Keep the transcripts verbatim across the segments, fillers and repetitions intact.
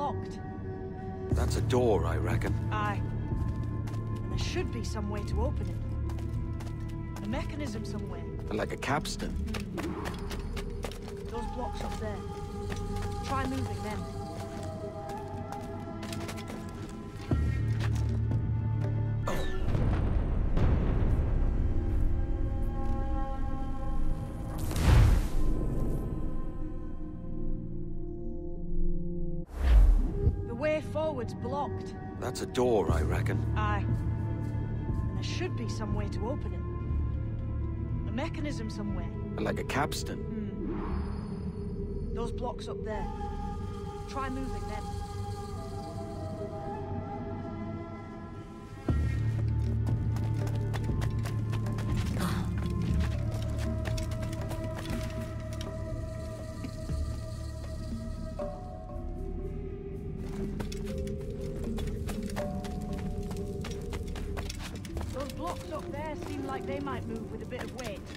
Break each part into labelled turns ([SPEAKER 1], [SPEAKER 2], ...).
[SPEAKER 1] blocked.
[SPEAKER 2] That's a door, I reckon.
[SPEAKER 1] Aye. And there should be some way to open it. A mechanism somewhere.
[SPEAKER 2] Like a capstan.
[SPEAKER 1] Those blocks up there. Try moving them. The way forward's blocked.
[SPEAKER 2] That's a door, I reckon.
[SPEAKER 1] Aye. And there should be some way to open it. A mechanism somewhere.
[SPEAKER 2] Like a capstan.
[SPEAKER 1] Hmm. Those blocks up there. Try moving them. Those blocks up there seem like they might move with a bit of weight.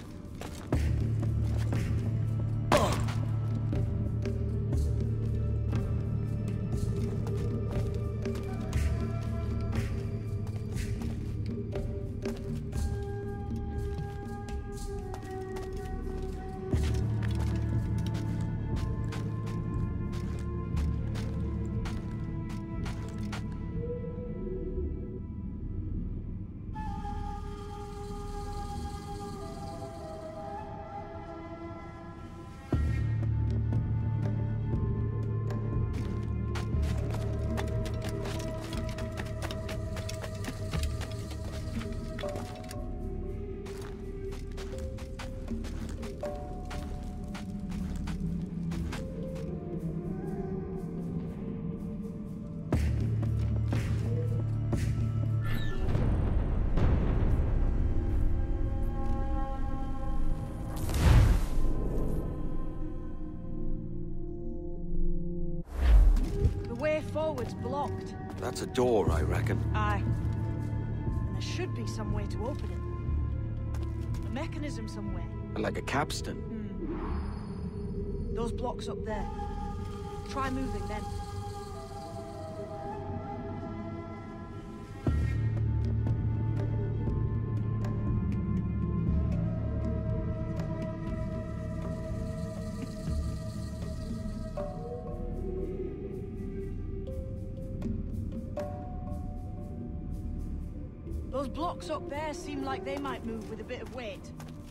[SPEAKER 1] Forward's blocked.
[SPEAKER 2] That's a door, I reckon.
[SPEAKER 1] Aye. And there should be some way to open it. A mechanism somewhere.
[SPEAKER 2] Like a capstan.
[SPEAKER 1] Hmm. Those blocks up there. Try moving them. Those blocks up there seem like they might move with a bit of weight.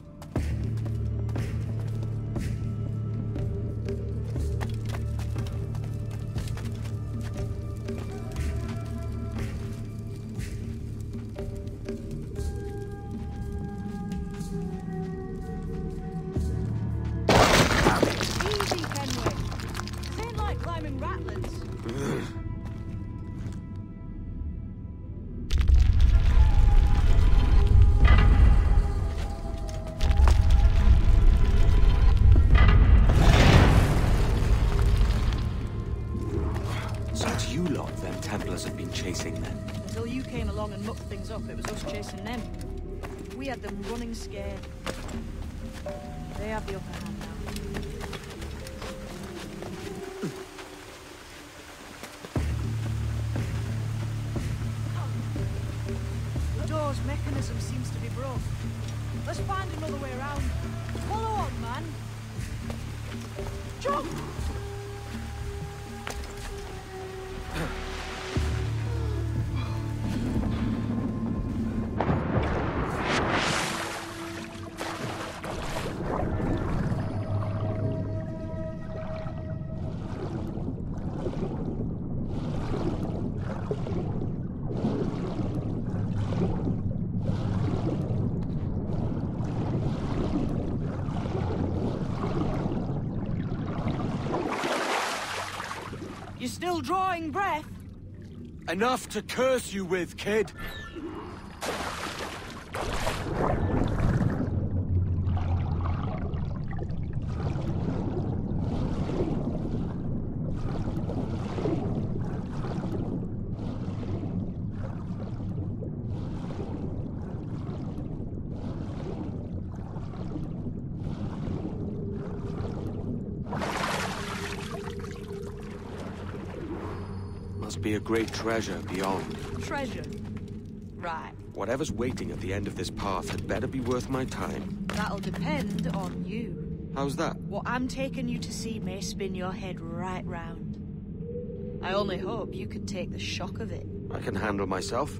[SPEAKER 1] Easy, Kenway. This ain't like climbing ratlins.
[SPEAKER 2] Templars have been chasing them.
[SPEAKER 1] Until you came along and mucked things up, it was us chasing them. We had them running scared. They have the upper hand now. The door's mechanism seems to be broke. Let's find another way around. Follow on, man. Jump! You still drawing breath?
[SPEAKER 2] Enough to curse you with, kid. Must be a great treasure beyond.
[SPEAKER 1] Treasure? Right.
[SPEAKER 2] Whatever's waiting at the end of this path had better be worth my time.
[SPEAKER 1] That'll depend on you.
[SPEAKER 2] How's that?
[SPEAKER 1] What I'm taking you to see may spin your head right round. I only hope you can take the shock of it.
[SPEAKER 2] I can handle myself.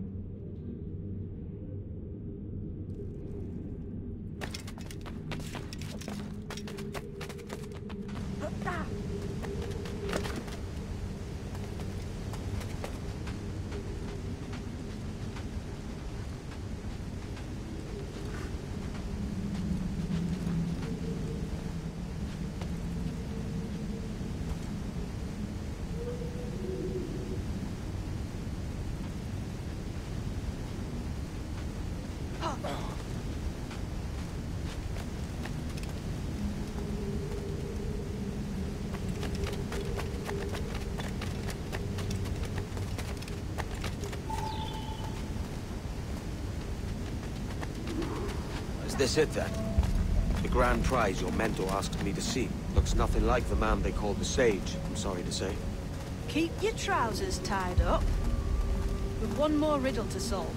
[SPEAKER 2] Is this it then? The grand prize your mentor asked me to see. Looks nothing like the man they called the Sage, I'm sorry to say.
[SPEAKER 1] Keep your trousers tied up. With one more riddle to solve.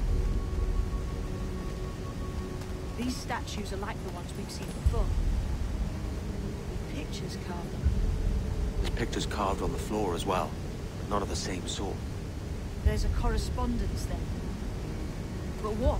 [SPEAKER 1] These statues are like the ones we've seen before. With pictures carved on them.
[SPEAKER 2] There's pictures carved on the floor as well, but not of the same sort.
[SPEAKER 1] There's a correspondence then. But what?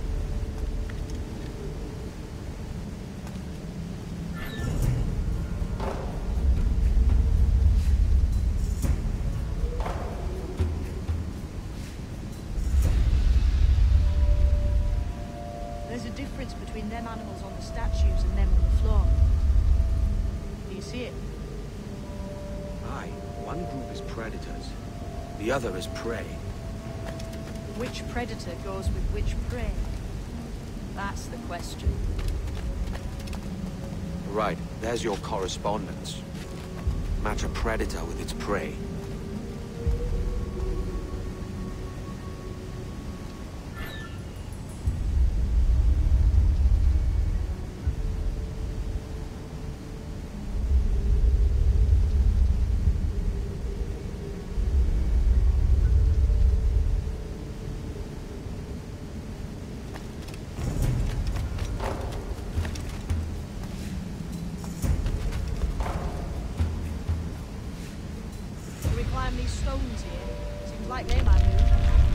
[SPEAKER 1] There's a difference between them animals on the statues and them on the floor. Do you see it?
[SPEAKER 2] Aye, one group is predators. The other is prey.
[SPEAKER 1] Which predator goes with which prey? That's the question.
[SPEAKER 2] Right, there's your correspondence. Match a predator with its prey.
[SPEAKER 1] Climb these stones here. Seems like they might move.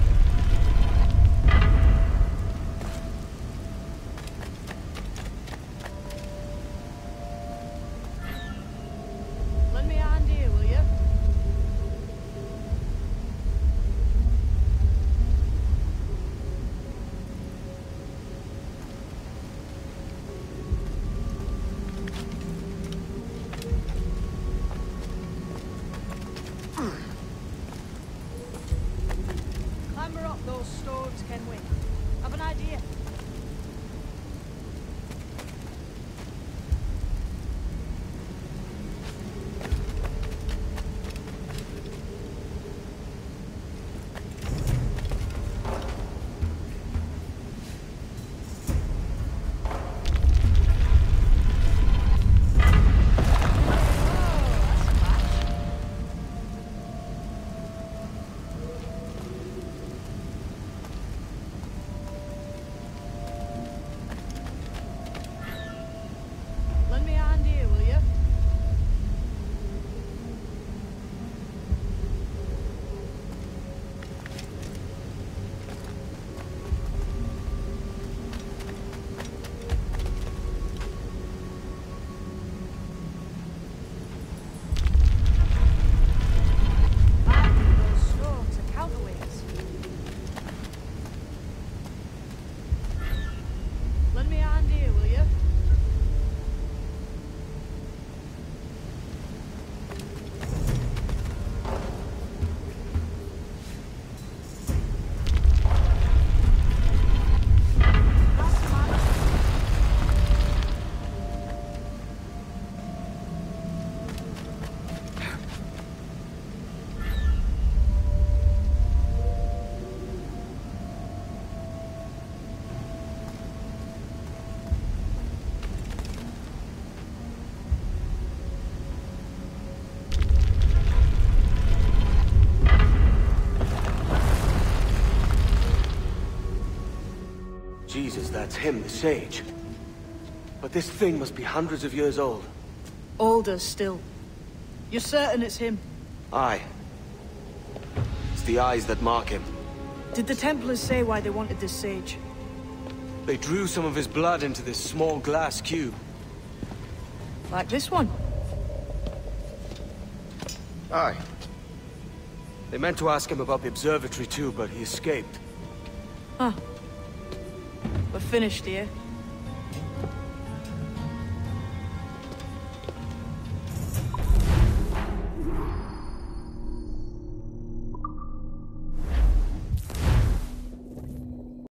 [SPEAKER 1] Lend me a hand here, will you?
[SPEAKER 2] suppose that's him, the sage. But this thing must be hundreds of years old.
[SPEAKER 1] Older still. You're certain it's him?
[SPEAKER 2] Aye. It's the eyes that mark him.
[SPEAKER 1] Did the Templars say why they wanted this sage?
[SPEAKER 2] They drew some of his blood into this small glass cube.
[SPEAKER 1] Like this one?
[SPEAKER 2] Aye. They meant to ask him about the observatory too, but he escaped.
[SPEAKER 1] Huh. We're finished here.